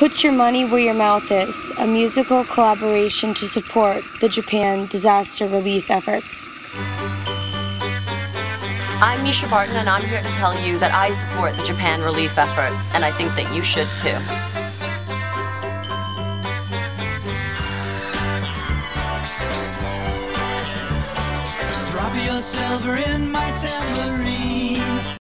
Put Your Money Where Your Mouth Is, a musical collaboration to support the Japan disaster relief efforts. I'm Mischa Barton, and I'm here to tell you that I support the Japan relief effort, and I think that you should too. Drop your silver in my tambourine.